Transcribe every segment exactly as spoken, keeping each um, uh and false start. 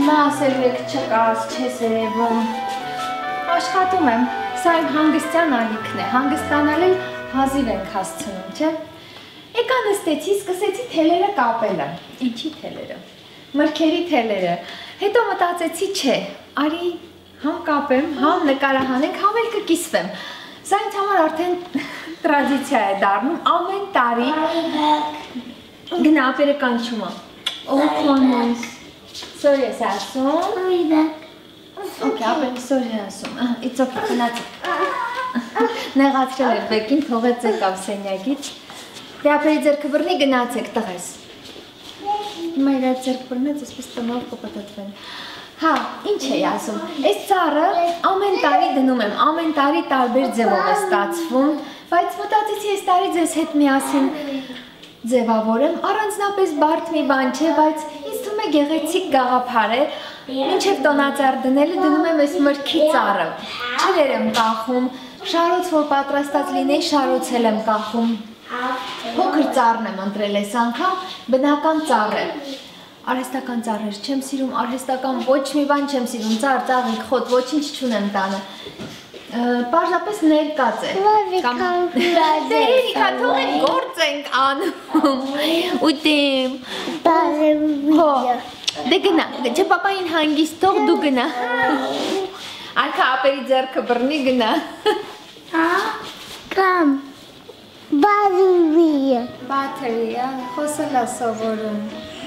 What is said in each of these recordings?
Հիմա ասել եք չկաս, չես երևում։ Աշխատում եմ, սա իմ հանգստյան ալիքն է, հանգստանալ էլ հազիվ ենք հասցնում, չէ։ Եկա նստեցի, սկսեցի թելերը կապելը, ինչի թելերը, մրգերի թելերը, հետո մտածեցի չէ, արի համ կապեմ, համ նկարահանենք, համ էլ կկիսվեմ, սա ինձ համար արդեն տրադիցիա է դառնում, ամեն տարի գնա ապերը կանչում եմ, օ քոնես, սոր ես ասում, Okay, ապեն սոր է ասում, it's okay, գնացեք, նեղացրել էր բեկին, թողեց եկավ սենյակից, դե ապերի ձերքը բռնի գնացեք տղես, հիմա իր այդ ձերք բռնեց, այսպես տնով կպտտվեն, հա, ինչ էի ասում, այս ծառը ամեն տարի դնում եմ, ամեն տարի տարբեր ձևով է ստացվում, բայց մտածեցի այս տարի ձեզ հետ միասին ձևավորեմ, առանձնապես բարդ մի բան չէ, բայց ինձ թվում է գեղեցիկ գաղափար է, մինչև տոնածառ դնելը դնում եմ այս մրգի ծառը, ջրեր եմ կախում, շարոց որ պատրաստած լինեի, շարոցել եմ կախում, փոքր ծառն եմ ընտրել այս անգամ, բնական ծառ է, արհեստական ծառեր չեմ սիրում, արհեստական ոչ մի բան չեմ սիրում, ծառ, ծաղիկ, խոտ, ոչինչ չունեմ տանը, պարզապես ներկած է, դերիկա թող են գործ ենք անում, ուտեմ, դե գնա, չէ պապային հանգիստ թող դու գնա, արքա ապերի ձեռքը բռնի գնա, կամ, բաթերի բաթերի, խոսել է սովորում,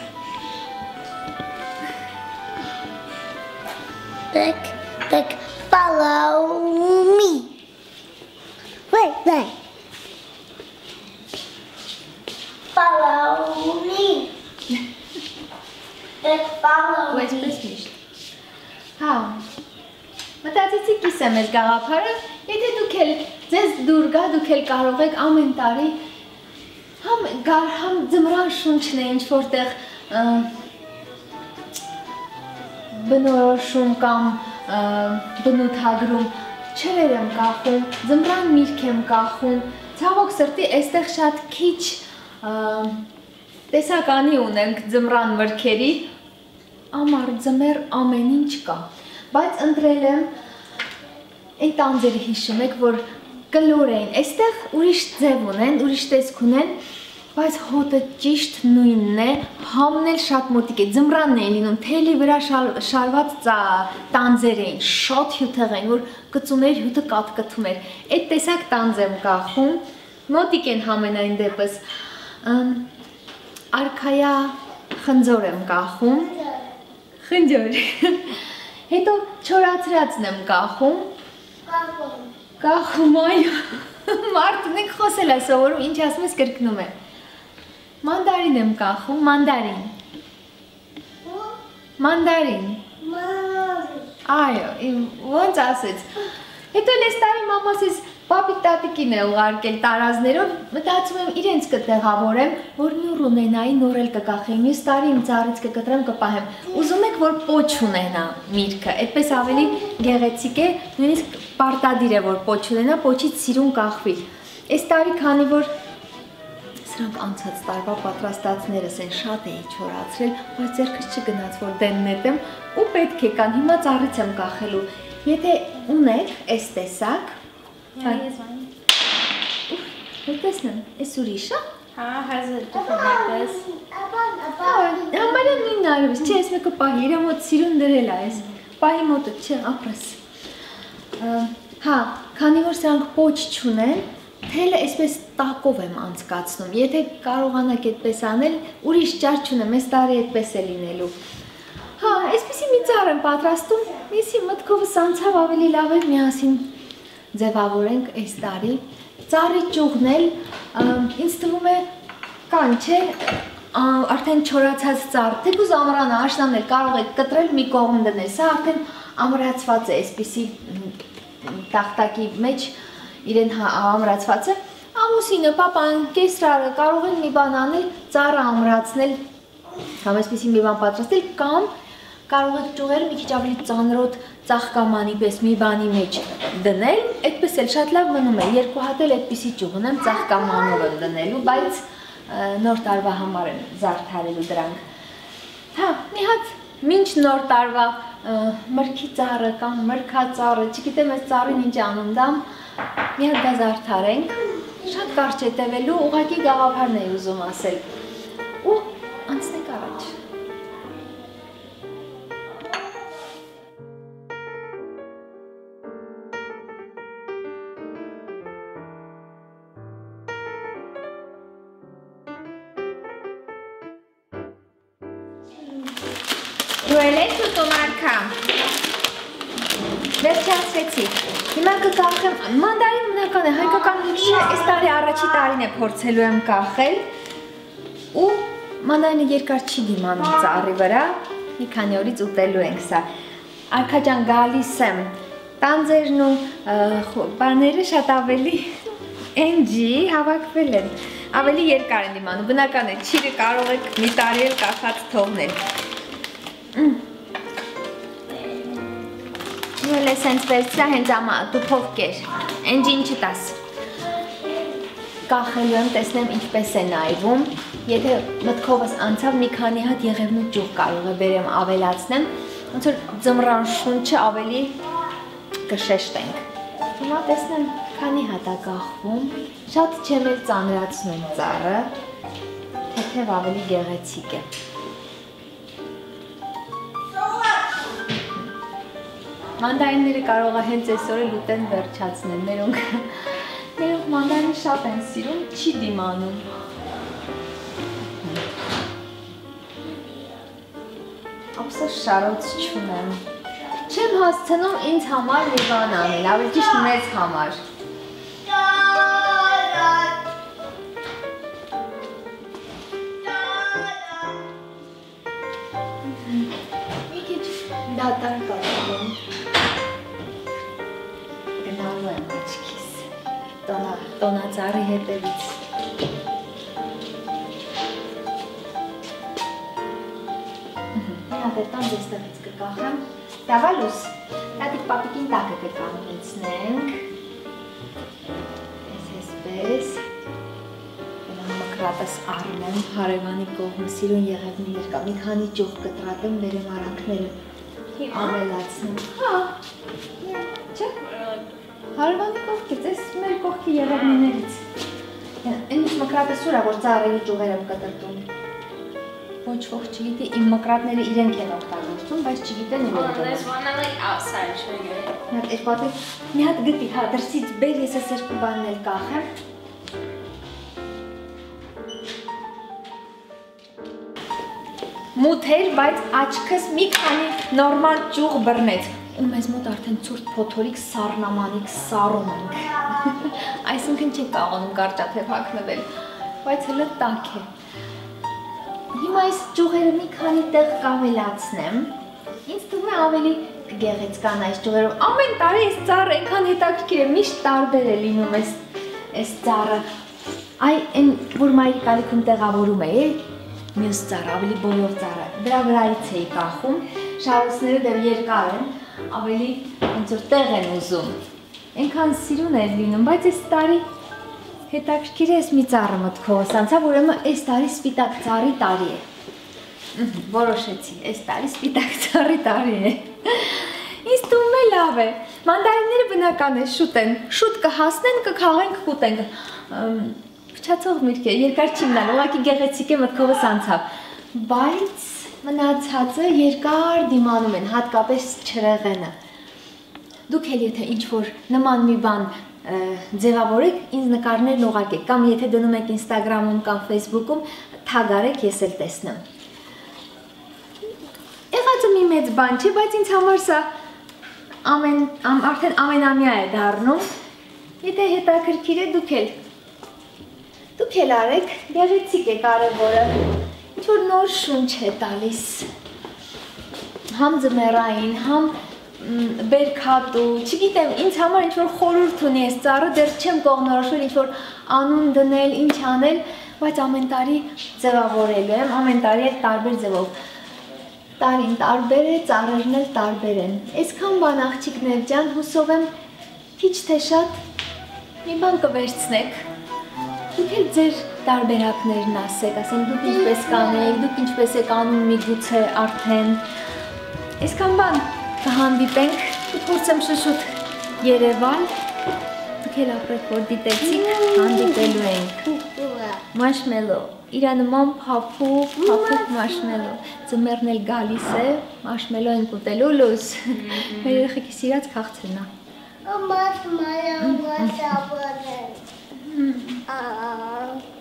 Look, look, follow me. Wait, wait. Follow me. Look, follow me. Այսպես միշտ։ Հա, մտածեցի կիսեմ այս գաղափարը, եթե դուք էլ ձեզ դուր գա, դուք էլ կարող եք ամեն տարի համ գար, համ ձմռան շունչն է ինչ-որտեղ բնորոշում կամ բնութագրում, ջրեր եմ կախում, ձմռան միրգ եմ կախում, ցավոք սրտի այստեղ շատ քիչ տեսականի ունենք ձմռան մրգերի, ամառ ձմեռ ամեն ինչ կա, բայց ընտրել եմ այն տանձերը հիշում եք, որ կլոր էին, այստեղ ուրիշ ձև ունեն, ուրիշ տեսք ունեն, բայց հոտը ճիշտ նույնն է, համն էլ շատ մոտիկ է, ձմռանն էին լինում, թելի վրա շարված տանձեր էին, շատ հյութեղ էին, որ կծուներ հյութը կատկտում էր, այդ տեսակ տանձ եմ կախում, մոտիկ են համենայն դեպս, արքայա խնձոր եմ կախում, խնձոր, հետո չորացրածն եմ կախում, կախում այո, մարդն եք խոսել է սովորում, ինչ ասում ես կրկնում է, Mandarin եմ կախում, mandarin, mandarin, այո, ոնց ասեց, հետո ես տարի մամաս ես պապիկ տատիկին է ուղարկել տարազներով, մտածում եմ իրենց կտեղավորեմ, որ նուր ունենայի, նուր էլ կկախեմ, մյուս տարի իմ ծառից կկտրեմ, կպահեմ, ուզում եք, որ պոչ ունենա միրգը, այդպես ավելի գեղեցիկ է, նույնիսկ պարտադիր է, որ պոչ ունենա, պոչից սիրուն կախվի, այս տարի քանի որ Սրանք անցած տարվա պատրաստածներս են շատ էի չորացրել, բայց ձեռքս չգնաց, որ դեն նետեմ ու պետք է կան, հիմա ծառից եմ կախելու, եթե ունեք այս տեսակ, ու տեսնեմ, այս ուրիշ է? Հա, has a different like this. Համարյա նույնն արվես, չէ, այս մեկը պահի, իրա մոտ սիրուն դրել է այս, պահի մոտը, չէ, ապրես, հա, քանի որ սրանք պոչ չունեն, Թելը այսպես տակով եմ անցկացնում, եթե կարողանաք այդպես անել, ուրիշ ճար չունեմ, այս տարի այդպես է լինելու։ Հա, այսպեսի մի ծառ եմ պատրաստում, միսի մտքովս անցավ ավելի լավ է միասին ձևավորենք այս տարի։ Ծառի ճյուղն էլ, ինձ թվում է կան, չէ, արդեն չորացած ծառ, թեկուզ ամռանը, աշնանն էլ կարող եք կտրել մի կողմ դնել, սա արդեն ամրացված է այսպեսի տախտակի մեջ, իրեն ամրացված է, ամուսինը, պապան, կեսրարը կարող են մի բան անել, ծառը ամրացնել, կամ այսպեսի մի բան պատրաստել, կամ կարող եք ճյուղերը մի քիչ ավելի ծանրոտ ծաղկամանի պես մի բանի մեջ դնել, այդպես էլ շատ լավ մնում է, երկու հատ էլ այդպեսի ճյուղ ունեմ, ծաղկամանով եմ դնելու, բայց նոր տարվա համար եմ զարդարելու դրանք։ Հա, մի հատ Մինչ նոր տարվա մրգի ծառը կամ մրգածառը, չգիտեմ այս ծառին ինչ անում դա, մի հատ գազ արդարենք, շատ կարճ է տևելու, ուղղակի գաղափարն էի ուզում ասել, ու անցնենք առաջ։ Դու էլ ես ուտում արքա, վերջացրեցի, հիմա կկախեմ, մանդարին մնական է, հայկական միշը այս տարի առաջի տարին է փորձելու եմ կախել ու մանդարինը երկար չի դիմանում ծառի վրա, մի քանի օրից ուտելու ենք սա, արքա ջան գալիս եմ, տանձերն ու բաները շատ ավելի էնջի հավաքվել են, ավելի երկար են դիմանում, բնական է, չիրը կարող եք մի տարի էլ կախած թողնել։ Ու էլ ես հենց վերցրա հենց ամա տուփով կեր, ընջ ինչ տաս։ Կախելու եմ, տեսնեմ ինչպես է նայվում, եթե մտքովս անցավ մի քանի հատ եղևնու ճյուղ կարող է բերեմ ավելացնեմ, ոնց որ ձմռան շունչը ավելի կշեշտենք։ Հիմա տեսնեմ քանի հատ է կախվում, շատ չեմ էլ ծանրացնում ծառը, թեթև ավելի գեղեցիկ է։ Մանդարինները կարող է հենց այսօր էլ ուտեն վերջացնել, մերոնք մերոնք մանդարին շատ են սիրում, չի դիմանում։ Ապսը շարոց չունեմ։ Չեմ հասցնում ինձ համար մի բան անել, ավելի ճիշտ մեզ համար։ Մի քիչ դատար կատվում։ Գնալու եմ աչքիս, տոնածառի հետևից։ Մի հատ է տան ձեստեղից կկախեմ, դավալուս, տատիկ պապիկին տակը կկանվեցնենք, ես հեսպես, գնամ մկրատս առնեմ, հարևանի կողմը սիրուն եղևնիներ կա, մի քանի ճյուղ կտրատեմ, վերեմ արանքները, ավելացնեմ, հա, չէ, հարևանի կողքից, ես մեր կողքի եղևնիներից, ինձ մկրատը սուր է, որ ծառերի ճյուղեր եմ կտրտում, ոչ ոք չգիտի, իմ մկրատները իրենք են օգտագործում, բայց չգիտեն ու որ There's one that like outside, should I get it? Մի հատ երկու մի հատ գտի, հա, դրսից բեր, ես ես երկու բանն էլ կախեմ։ Մութ էր, բայց աչքս մի քանի նորմալ ճյուղ բռնեց։ Ու մեզ մոտ արդեն ցուրտ փոթորիկ սառնամանիկ սառում ենք։ Այսինքն չենք կարողանում կարճաթև հագնվել, բայց հələ տաք է։ Հիմա այս ճյուղերը մի քանի տեղ կավելացնեմ, ինձ թվում է ավելի կգեղեցկան այս ճյուղերով, ամեն տարի այս ծառը այնքան հետաքրքիր է, միշտ տարբեր է լինում այս ծառը, այ այն, որ մայրիկ ալիքում տեղավորում է, մյուս ծառը, ավելի բոլոր ծառը, դրա վրայից էի կախում, շարոցները դեռ երկար են, ավելի ոնց որ տեղ են ուզում, այնքան սիրուն էր լինում, բայց այս տարի հետաքրքիր է այս մի ծառը մտքովս անցավ, ուրեմն այս տարի սպիտակ ծառի տարի է։ Որոշեցի, այս տարի սպիտակ ծառի տարի է։ Ինձ թվում է լավ է։ Մանդարինները բնական է, շուտ են, շուտ կհասնեն, կքաղենք, կուտենք։ Փչացող միրգ է, երկար չի մնալ, ուղղակի գեղեցիկ է մտքովս անցավ։ Բայց մնացածը երկար դիմանում են, հատկապես չրեղենը։ Դուք էլ եթե ինչ-որ նման մի բան ձևավորեք, ինձ նկարներն ուղարկեք, կամ եթե դնում եք Instagram-ում կամ Facebook-ում, թագ արեք, ես էլ տեսնեմ։ Եղածը մի մեծ բան չէ, բայց ինձ համար սա արդեն ամենամյա է դառնում։ Եթե հետաքրքիր է, դուք էլ դուք էլ արեք, գեղեցիկ է կարևորը, ինչ-որ նոր շունչ է տալիս, համ ձմեռային, համ բերքատու, չգիտեմ, ինձ համար ինչ-որ խորհուրդ ունի այս ծառը, դեռ չեմ կողմնորոշվել ինչ-որ անուն դնել, ինչ անել, բայց ամեն տարի ձևավորելու եմ, ամեն տարի էլ տարբեր ձևով։ Տարին տարբեր է, ծառերն էլ տարբեր են։ Այսքան բան աղջիկներ ջան, հուսով եմ քիչ թե շատ մի բան կվերցնեք։ Դուք էլ ձեր տարբերակներն ասեք, ասենք դուք ինչպես կանեք, դուք ինչպես եք անում միգուցե արդեն Այսքան բան կհանդիպենք, կփորձեմ շշուտ Երևալ, դուք էլ ապրեք, որ դիտեցիք, հանդիպելու ենք։ Մաշմելո, իրա նման փափուկ, փափուկ մաշմելո, ձմեռն էլ գալիս է, մաշմելո ենք ուտելու լույս, մեր երեխեքի սիրած քաղցրն է։ Մաշմելո, մաշմելո։